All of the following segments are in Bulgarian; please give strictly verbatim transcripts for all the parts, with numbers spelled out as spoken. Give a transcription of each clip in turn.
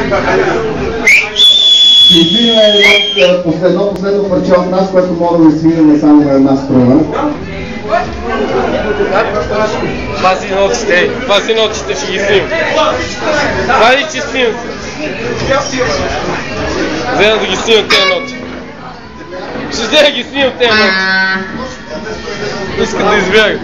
Ще свирим едно последно парче от нас, което мога да свирим само на една страна. Пази нотите, пази нотите, ще ги снимам. Пази, че снимам. Взема да ги снимам тези ноти. Ще взема да ги снимам тези ноти. Искам да избягам.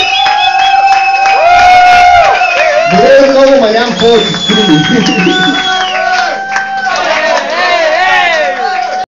Ой,